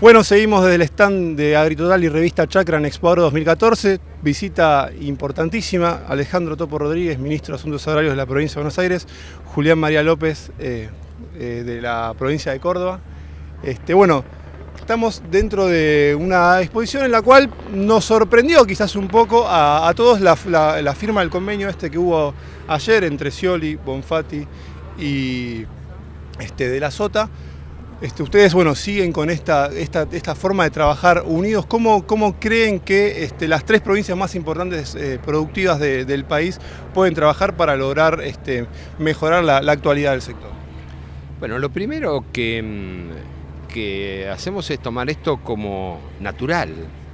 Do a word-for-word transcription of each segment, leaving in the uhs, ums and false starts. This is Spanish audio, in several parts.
Bueno, seguimos desde el stand de Agritotal y revista Chacra en Expo Agro dos mil catorce. Visita importantísima, Alejandro Topo Rodríguez, ministro de Asuntos Agrarios de la provincia de Buenos Aires, Julián María López eh, eh, de la provincia de Córdoba. Este, bueno, estamos dentro de una exposición en la cual nos sorprendió quizás un poco a, a todos la, la, la firma del convenio este que hubo ayer entre Scioli, Bonfatti y este, de la Sota. Este, ustedes, bueno, siguen con esta, esta, esta forma de trabajar unidos. ¿Cómo, cómo creen que este, las tres provincias más importantes eh, productivas de, del país pueden trabajar para lograr este, mejorar la, la actualidad del sector? Bueno, lo primero que, que hacemos es tomar esto como natural.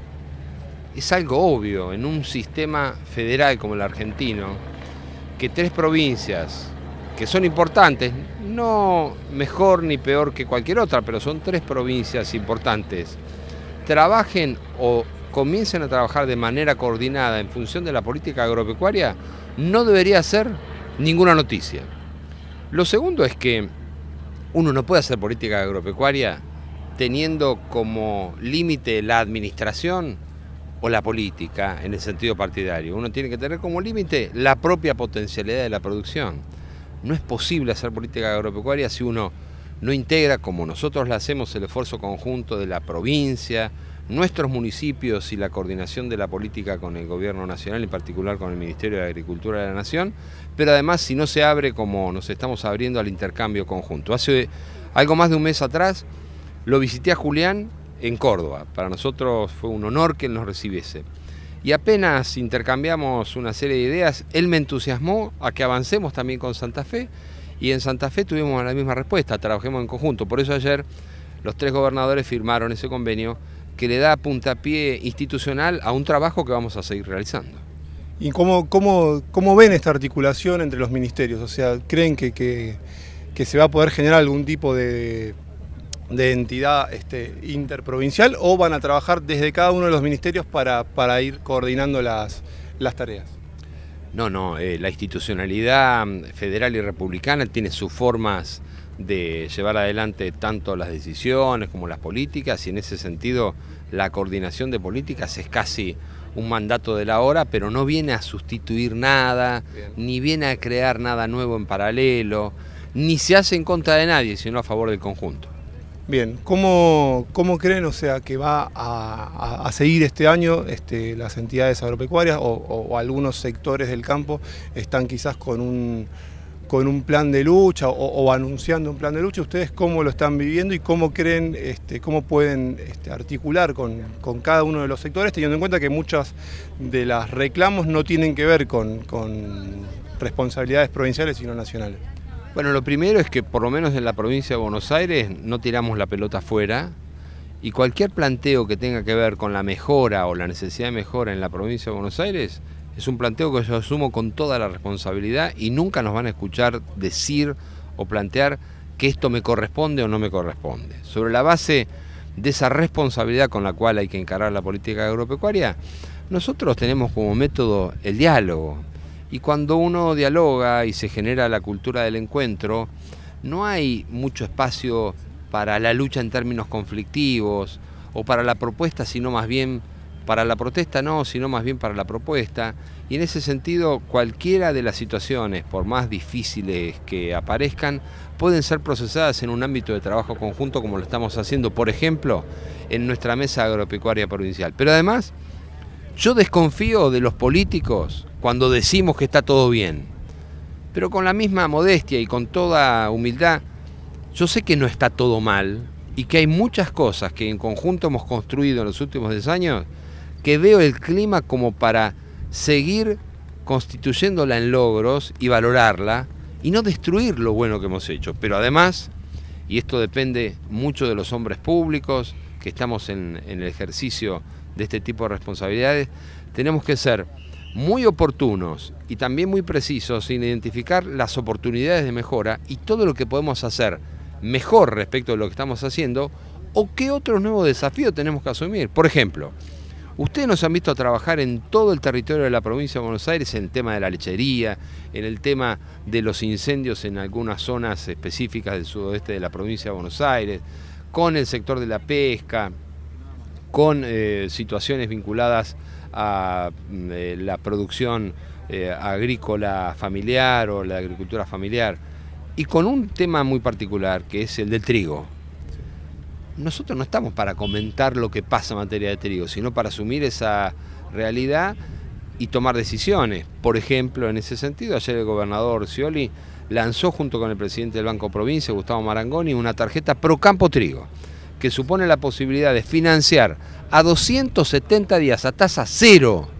Es algo obvio en un sistema federal como el argentino, que tres provincias que son importantes, no mejor ni peor que cualquier otra, pero son tres provincias importantes, trabajen o comiencen a trabajar de manera coordinada en función de la política agropecuaria, no debería ser ninguna noticia. Lo segundo es que uno no puede hacer política agropecuaria teniendo como límite la administración o la política en el sentido partidario. Uno tiene que tener como límite la propia potencialidad de la producción. No es posible hacer política agropecuaria si uno no integra, como nosotros la hacemos, el esfuerzo conjunto de la provincia, nuestros municipios y la coordinación de la política con el gobierno nacional, en particular con el Ministerio de Agricultura de la Nación, pero además si no se abre como nos estamos abriendo al intercambio conjunto. Hace algo más de un mes atrás lo visité a Julián en Córdoba. Para nosotros fue un honor que él nos recibiese. Y apenas intercambiamos una serie de ideas, él me entusiasmó a que avancemos también con Santa Fe, y en Santa Fe tuvimos la misma respuesta, trabajemos en conjunto. Por eso ayer los tres gobernadores firmaron ese convenio que le da puntapié institucional a un trabajo que vamos a seguir realizando. ¿Y cómo, cómo, cómo ven esta articulación entre los ministerios? O sea, ¿creen que, que, que se va a poder generar algún tipo de... de entidad este, interprovincial, o van a trabajar desde cada uno de los ministerios para, para ir coordinando las, las tareas? No, no, eh, la institucionalidad federal y republicana tiene sus formas de llevar adelante tanto las decisiones como las políticas, y en ese sentido la coordinación de políticas es casi un mandato de la hora, pero no viene a sustituir nada, Bien. ni viene a crear nada nuevo en paralelo, ni se hace en contra de nadie, sino a favor del conjunto. Bien, ¿cómo, cómo creen, o sea, que va a, a, a seguir este año este, las entidades agropecuarias o, o, o algunos sectores del campo están quizás con un, con un plan de lucha o, o anunciando un plan de lucha? ¿Ustedes cómo lo están viviendo y cómo creen, este, cómo pueden este, articular con, con cada uno de los sectores, teniendo en cuenta que muchas de las reclamos no tienen que ver con, con responsabilidades provinciales sino nacionales? Bueno, lo primero es que por lo menos en la provincia de Buenos Aires no tiramos la pelota afuera, y cualquier planteo que tenga que ver con la mejora o la necesidad de mejora en la provincia de Buenos Aires es un planteo que yo asumo con toda la responsabilidad, y nunca nos van a escuchar decir o plantear que esto me corresponde o no me corresponde. Sobre la base de esa responsabilidad con la cual hay que encarar la política agropecuaria, nosotros tenemos como método el diálogo. Y cuando uno dialoga y se genera la cultura del encuentro, no hay mucho espacio para la lucha en términos conflictivos o para la propuesta, sino más bien para la protesta, no, sino más bien para la propuesta. Y en ese sentido, cualquiera de las situaciones, por más difíciles que aparezcan, pueden ser procesadas en un ámbito de trabajo conjunto como lo estamos haciendo, por ejemplo, en nuestra mesa agropecuaria provincial. Pero además, yo desconfío de los políticos cuando decimos que está todo bien, pero con la misma modestia y con toda humildad, yo sé que no está todo mal y que hay muchas cosas que en conjunto hemos construido en los últimos diez años que veo el clima como para seguir constituyéndola en logros y valorarla y no destruir lo bueno que hemos hecho. Pero además, y esto depende mucho de los hombres públicos que estamos en, en el ejercicio de este tipo de responsabilidades, tenemos que ser muy oportunos y también muy precisos en identificar las oportunidades de mejora y todo lo que podemos hacer mejor respecto de lo que estamos haciendo, o qué otros nuevos desafíos tenemos que asumir. Por ejemplo, ustedes nos han visto trabajar en todo el territorio de la provincia de Buenos Aires en el tema de la lechería, en el tema de los incendios en algunas zonas específicas del sudoeste de la provincia de Buenos Aires, con el sector de la pesca, con eh, situaciones vinculadas a eh, la producción eh, agrícola familiar o la agricultura familiar, y con un tema muy particular que es el del trigo. Nosotros no estamos para comentar lo que pasa en materia de trigo, sino para asumir esa realidad y tomar decisiones. Por ejemplo, en ese sentido, ayer el gobernador Scioli lanzó junto con el presidente del Banco Provincia, Gustavo Marangoni, una tarjeta Pro Campo Trigo, que supone la posibilidad de financiar a doscientos setenta días a tasa cero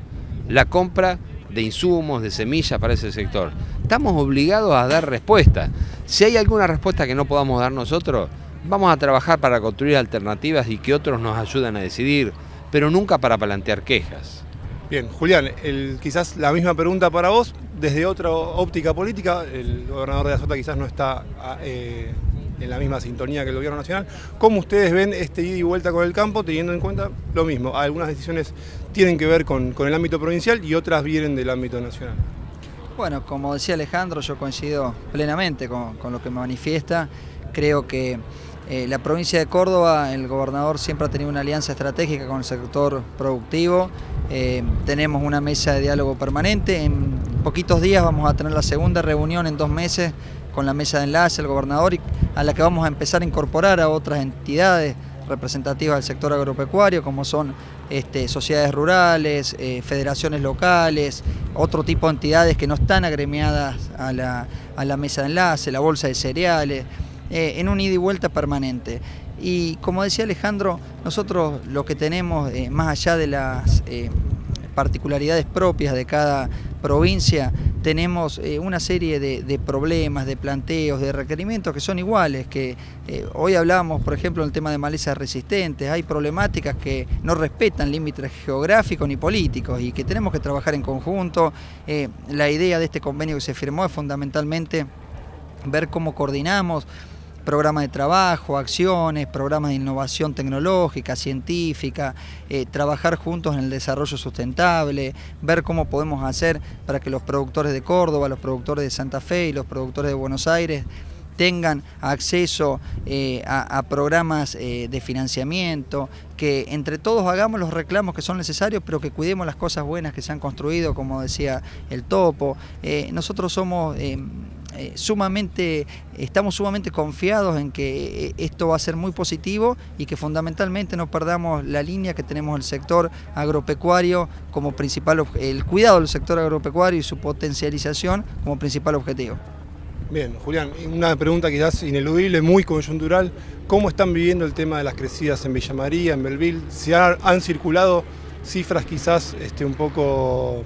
la compra de insumos, de semillas para ese sector. Estamos obligados a dar respuesta. Si hay alguna respuesta que no podamos dar nosotros, vamos a trabajar para construir alternativas y que otros nos ayuden a decidir, pero nunca para plantear quejas. Bien, Julián, el, quizás la misma pregunta para vos, desde otra óptica política. El gobernador de la Sota quizás no está eh, en la misma sintonía que el gobierno nacional. ¿Cómo ustedes ven este ida y vuelta con el campo, teniendo en cuenta lo mismo? Algunas decisiones tienen que ver con, con el ámbito provincial y otras vienen del ámbito nacional. Bueno, como decía Alejandro, yo coincido plenamente con, con lo que me manifiesta. Creo que eh, la provincia de Córdoba, el gobernador siempre ha tenido una alianza estratégica con el sector productivo. Eh, tenemos una mesa de diálogo permanente. En poquitos días vamos a tener la segunda reunión en dos meses con la mesa de enlace, el gobernador, y a la que vamos a empezar a incorporar a otras entidades representativas del sector agropecuario, como son este, sociedades rurales, eh, federaciones locales, otro tipo de entidades que no están agremiadas a la, a la mesa de enlace, la bolsa de cereales, eh, en un ida y vuelta permanente. Y como decía Alejandro, nosotros lo que tenemos, eh, más allá de las eh, particularidades propias de cada provincia, tenemos eh, una serie de, de problemas, de planteos, de requerimientos que son iguales, que eh, hoy hablamos, por ejemplo, del tema de malezas resistentes. Hay problemáticas que no respetan límites geográficos ni políticos y que tenemos que trabajar en conjunto. Eh, la idea de este convenio que se firmó es fundamentalmente ver cómo coordinamos programas de trabajo, acciones, programas de innovación tecnológica, científica, eh, trabajar juntos en el desarrollo sustentable, ver cómo podemos hacer para que los productores de Córdoba, los productores de Santa Fe y los productores de Buenos Aires tengan acceso eh, a, a programas eh, de financiamiento, que entre todos hagamos los reclamos que son necesarios, pero que cuidemos las cosas buenas que se han construido, como decía el Topo. Eh, nosotros somos eh, eh, sumamente, estamos sumamente confiados en que esto va a ser muy positivo y que fundamentalmente no perdamos la línea que tenemos el sector agropecuario como principal, el cuidado del sector agropecuario y su potencialización como principal objetivo. Bien, Julián, una pregunta quizás ineludible, muy coyuntural. ¿Cómo están viviendo el tema de las crecidas en Villa María, en Belville? ¿Se ha, han circulado cifras quizás este, un, poco,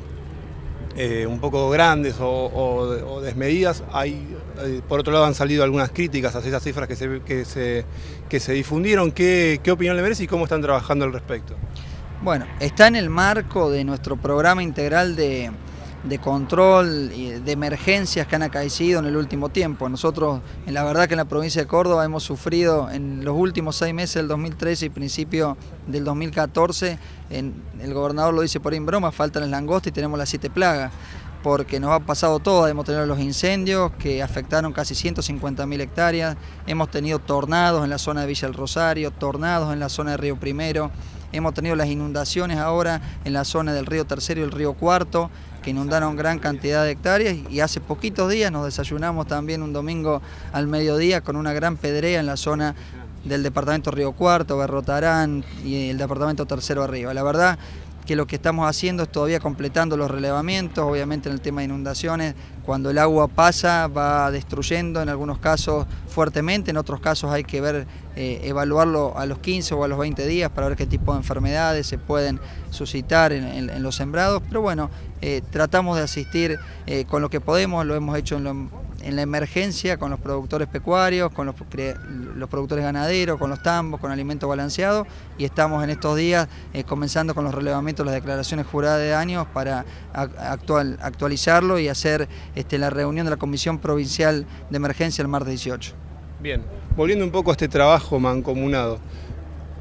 eh, un poco grandes o, o, o desmedidas? Hay, eh, por otro lado, han salido algunas críticas a esas cifras que se, que se, que se difundieron. ¿Qué, qué opinión le merece y cómo están trabajando al respecto? Bueno, está en el marco de nuestro programa integral de... de control y de emergencias que han acaecido en el último tiempo. Nosotros, en la verdad que en la provincia de Córdoba hemos sufrido en los últimos seis meses del dos mil trece y principio del dos mil catorce, en, el gobernador lo dice por ahí en broma, faltan las langostas y tenemos las siete plagas, porque nos ha pasado todo. Hemos tenido los incendios que afectaron casi ciento cincuenta mil hectáreas, hemos tenido tornados en la zona de Villa del Rosario, tornados en la zona de Río Primero, hemos tenido las inundaciones ahora en la zona del Río Tercero y el Río Cuarto, que inundaron gran cantidad de hectáreas, y hace poquitos días nos desayunamos también un domingo al mediodía con una gran pedrea en la zona del departamento Río Cuarto, Berrotarán y el departamento Tercero arriba. La verdad que lo que estamos haciendo es todavía completando los relevamientos. Obviamente en el tema de inundaciones, cuando el agua pasa va destruyendo, en algunos casos fuertemente, en otros casos hay que ver, eh, evaluarlo a los quince o a los veinte días para ver qué tipo de enfermedades se pueden suscitar en, en, en los sembrados, pero bueno, eh, tratamos de asistir eh, con lo que podemos, lo hemos hecho en, lo, en la emergencia con los productores pecuarios, con los, los productores ganaderos, con los tambos, con alimento balanceado, y estamos en estos días eh, comenzando con los relevamientos, las declaraciones juradas de daños para actual, actualizarlo y hacer este, la reunión de la Comisión Provincial de Emergencia el martes dieciocho. Bien, volviendo un poco a este trabajo mancomunado,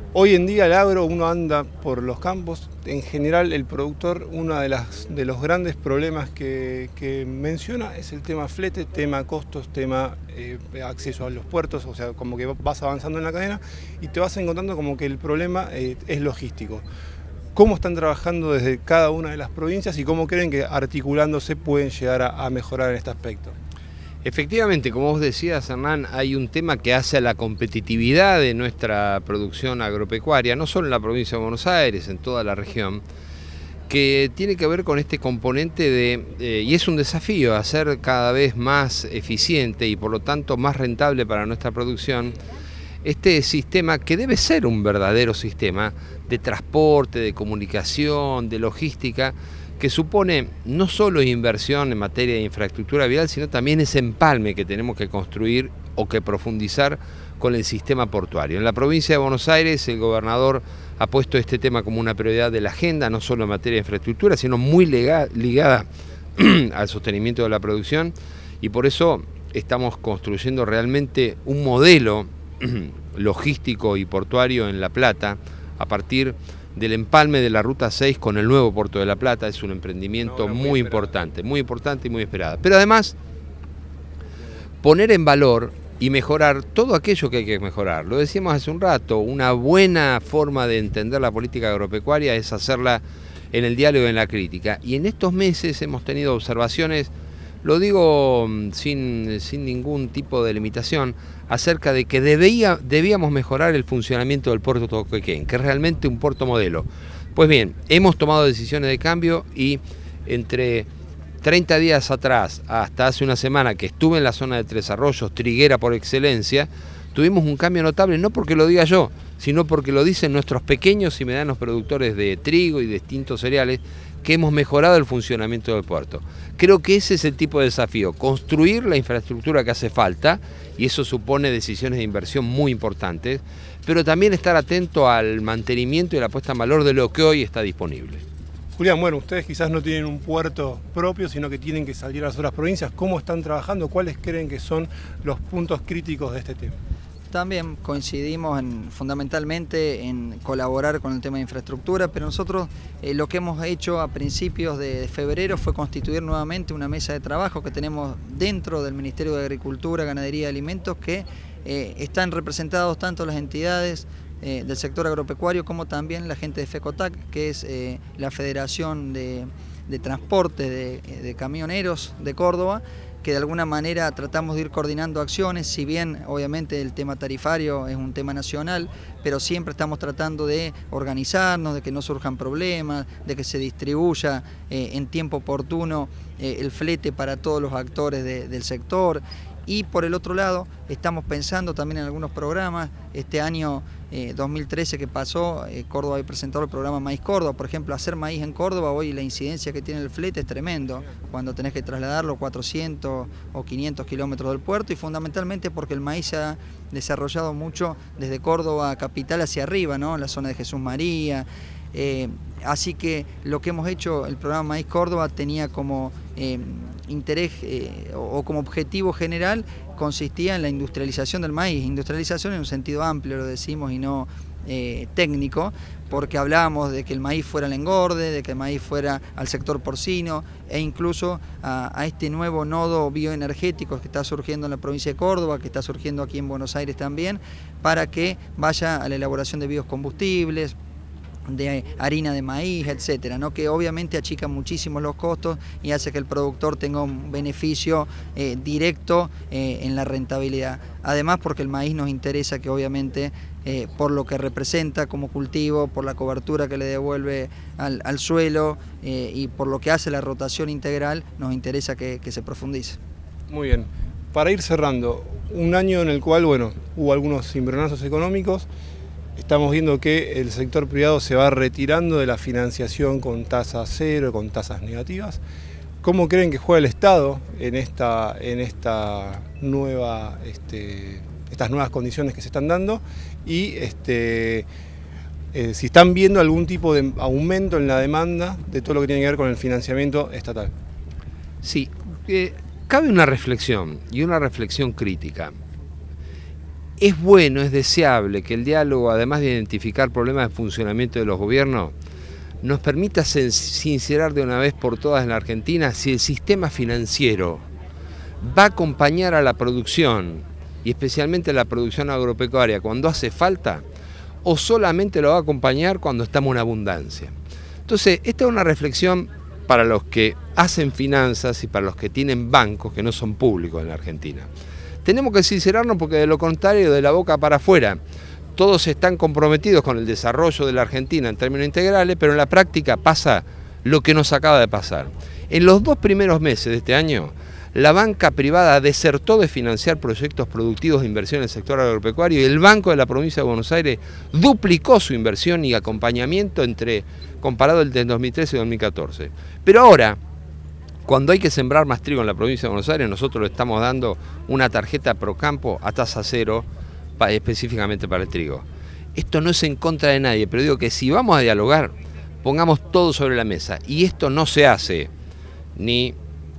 Hoy en día el agro, uno anda por los campos, en general el productor, uno de, las, de los grandes problemas que, que menciona es el tema flete, tema costos, tema eh, acceso a los puertos, o sea, como que vas avanzando en la cadena y te vas encontrando como que el problema eh, es logístico. ¿Cómo están trabajando desde cada una de las provincias y cómo creen que articulándose pueden llegar a, a mejorar en este aspecto? Efectivamente, como vos decías, Hernán, hay un tema que hace a la competitividad de nuestra producción agropecuaria, no solo en la provincia de Buenos Aires, en toda la región, que tiene que ver con este componente de, eh, y es un desafío, hacer cada vez más eficiente y por lo tanto más rentable para nuestra producción, este sistema que debe ser un verdadero sistema de transporte, de comunicación, de logística, que supone no solo inversión en materia de infraestructura vial, sino también ese empalme que tenemos que construir o que profundizar con el sistema portuario. En la provincia de Buenos Aires el gobernador ha puesto este tema como una prioridad de la agenda, no solo en materia de infraestructura, sino muy ligada al sostenimiento de la producción, y por eso estamos construyendo realmente un modelo logístico y portuario en La Plata a partir del empalme de la Ruta seis con el nuevo Puerto de La Plata. Es un emprendimiento no, muy, muy importante, muy importante y muy esperado. Pero además, poner en valor y mejorar todo aquello que hay que mejorar. Lo decíamos hace un rato, una buena forma de entender la política agropecuaria es hacerla en el diálogo y en la crítica. Y en estos meses hemos tenido observaciones, lo digo sin, sin ningún tipo de limitación, acerca de que debía, debíamos mejorar el funcionamiento del puerto Toquequén, que es realmente un puerto modelo. Pues bien, hemos tomado decisiones de cambio y entre treinta días atrás hasta hace una semana que estuve en la zona de Tres Arroyos, triguera por excelencia, tuvimos un cambio notable, no porque lo diga yo, sino porque lo dicen nuestros pequeños y medianos productores de trigo y de distintos cereales, que hemos mejorado el funcionamiento del puerto. Creo que ese es el tipo de desafío, construir la infraestructura que hace falta, y eso supone decisiones de inversión muy importantes, pero también estar atento al mantenimiento y la puesta en valor de lo que hoy está disponible. Julián, bueno, ustedes quizás no tienen un puerto propio, sino que tienen que salir a las otras provincias. ¿Cómo están trabajando? ¿Cuáles creen que son los puntos críticos de este tema? También coincidimos en, fundamentalmente en colaborar con el tema de infraestructura, pero nosotros eh, lo que hemos hecho a principios de, de febrero fue constituir nuevamente una mesa de trabajo que tenemos dentro del Ministerio de Agricultura, Ganadería y Alimentos, que eh, están representados tanto las entidades eh, del sector agropecuario como también la gente de FECOTAC, que es eh, la Federación de, de Transporte de, de Camioneros de Córdoba, que de alguna manera tratamos de ir coordinando acciones, si bien obviamente el tema tarifario es un tema nacional, pero siempre estamos tratando de organizarnos, de que no surjan problemas, de que se distribuya eh, en tiempo oportuno eh, el flete para todos los actores de, del sector. Y por el otro lado, estamos pensando también en algunos programas. Este año eh, dos mil trece que pasó, eh, Córdoba había presentado el programa Maíz Córdoba. Por ejemplo, hacer maíz en Córdoba, hoy la incidencia que tiene el flete es tremendo, cuando tenés que trasladarlo cuatrocientos o quinientos kilómetros del puerto, y fundamentalmente porque el maíz se ha desarrollado mucho desde Córdoba capital hacia arriba, ¿no? En la zona de Jesús María. Eh, así que lo que hemos hecho, el programa Maíz Córdoba tenía como eh, interés eh, o, o como objetivo general, consistía en la industrialización del maíz, industrialización en un sentido amplio lo decimos y no eh, técnico, porque hablábamos de que el maíz fuera al engorde, de que el maíz fuera al sector porcino e incluso a, a este nuevo nodo bioenergético que está surgiendo en la provincia de Córdoba, que está surgiendo aquí en Buenos Aires también, para que vaya a la elaboración de biocombustibles, de harina de maíz, etcétera, ¿no? Que obviamente achica muchísimo los costos y hace que el productor tenga un beneficio eh, directo eh, en la rentabilidad. Además, porque el maíz nos interesa que obviamente eh, por lo que representa como cultivo, por la cobertura que le devuelve al, al suelo eh, y por lo que hace la rotación integral, nos interesa que, que se profundice. Muy bien. Para ir cerrando, un año en el cual, bueno, hubo algunos cimbronazos económicos. Estamos viendo que el sector privado se va retirando de la financiación con tasa cero, con tasas negativas. ¿Cómo creen que juega el Estado en esta, en esta nueva, este, estas nuevas condiciones que se están dando? Y este, eh, si están viendo algún tipo de aumento en la demanda de todo lo que tiene que ver con el financiamiento estatal. Sí, eh, cabe una reflexión y una reflexión crítica. es bueno, es deseable que el diálogo, además de identificar problemas de funcionamiento de los gobiernos, nos permita sincerar de una vez por todas en la Argentina si el sistema financiero va a acompañar a la producción, y especialmente a la producción agropecuaria, cuando hace falta, o solamente lo va a acompañar cuando estamos en abundancia. Entonces, esta es una reflexión para los que hacen finanzas y para los que tienen bancos que no son públicos en la Argentina. Tenemos que sincerarnos porque de lo contrario, de la boca para afuera, todos están comprometidos con el desarrollo de la Argentina en términos integrales, pero en la práctica pasa lo que nos acaba de pasar. En los dos primeros meses de este año, la banca privada desertó de financiar proyectos productivos de inversión en el sector agropecuario y el Banco de la Provincia de Buenos Aires duplicó su inversión y acompañamiento entre, comparado el de dos mil trece y dos mil catorce. Pero ahora, cuando hay que sembrar más trigo en la Provincia de Buenos Aires, nosotros le estamos dando una tarjeta pro campo a tasa cero, para, específicamente para el trigo. Esto no es en contra de nadie, pero digo que si vamos a dialogar, pongamos todo sobre la mesa. Y esto no se hace ni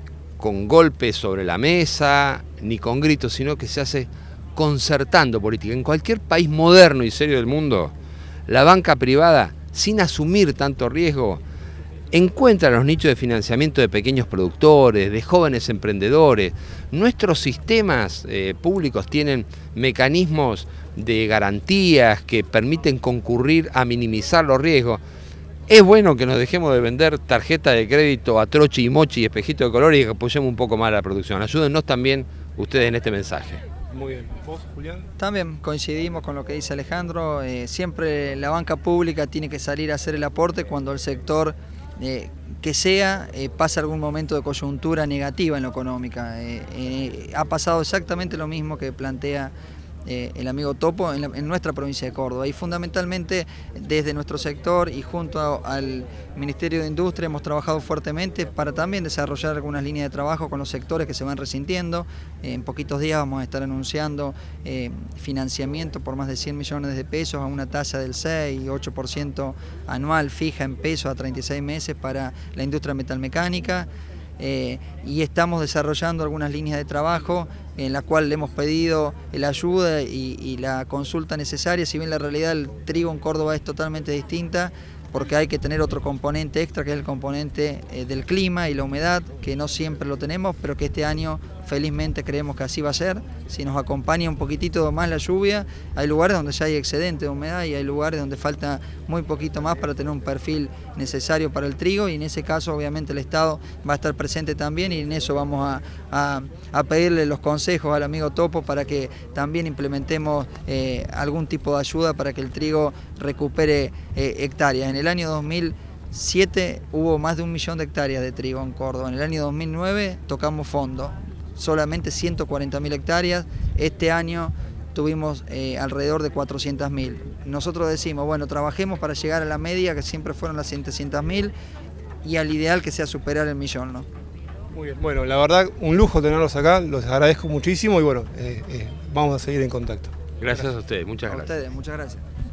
con golpes sobre la mesa, ni con gritos, sino que se hace concertando política. En cualquier país moderno y serio del mundo, la banca privada, sin asumir tanto riesgo, encuentra los nichos de financiamiento de pequeños productores, de jóvenes emprendedores. Nuestros sistemas eh, públicos tienen mecanismos de garantías que permiten concurrir a minimizar los riesgos. Es bueno que nos dejemos de vender tarjeta de crédito a trochi y mochi y espejito de color y que apoyemos un poco más la producción. Ayúdennos también ustedes en este mensaje. Muy bien. ¿Vos, Julián? También coincidimos con lo que dice Alejandro. Eh, siempre la banca pública tiene que salir a hacer el aporte cuando el sector eh, que sea eh, pasa algún momento de coyuntura negativa en lo económica. Eh, eh, ha pasado exactamente lo mismo que plantea Eh, el amigo Topo en, la, en nuestra provincia de Córdoba, y fundamentalmente desde nuestro sector y junto a, al Ministerio de Industria hemos trabajado fuertemente para también desarrollar algunas líneas de trabajo con los sectores que se van resintiendo. Eh, en poquitos días vamos a estar anunciando eh, financiamiento por más de cien millones de pesos a una tasa del seis y ocho por ciento anual fija en pesos a treinta y seis meses para la industria metalmecánica. Eh, y estamos desarrollando algunas líneas de trabajo en la cual le hemos pedido la ayuda y, y la consulta necesaria, si bien la realidad del trigo en Córdoba es totalmente distinta, porque hay que tener otro componente extra, que es el componente eh, del clima y la humedad, que no siempre lo tenemos, pero que este año felizmente creemos que así va a ser. Si nos acompaña un poquitito más la lluvia, hay lugares donde ya hay excedente de humedad y hay lugares donde falta muy poquito más para tener un perfil necesario para el trigo, y en ese caso obviamente el Estado va a estar presente también, y en eso vamos a, a, a pedirle los consejos al amigo Topo para que también implementemos eh, algún tipo de ayuda para que el trigo recupere eh, hectáreas. En el año dos mil siete hubo más de un millón de hectáreas de trigo en Córdoba. En el año dos mil nueve tocamos fondo, solamente ciento cuarenta mil hectáreas. Este año tuvimos eh, alrededor de cuatrocientas mil. Nosotros decimos, bueno, trabajemos para llegar a la media, que siempre fueron las setecientas mil, y al ideal que sea superar el millón, ¿no? Muy bien. Bueno, la verdad, un lujo tenerlos acá, los agradezco muchísimo y bueno, eh, eh, vamos a seguir en contacto. Gracias a ustedes, muchas gracias. A ustedes, muchas gracias.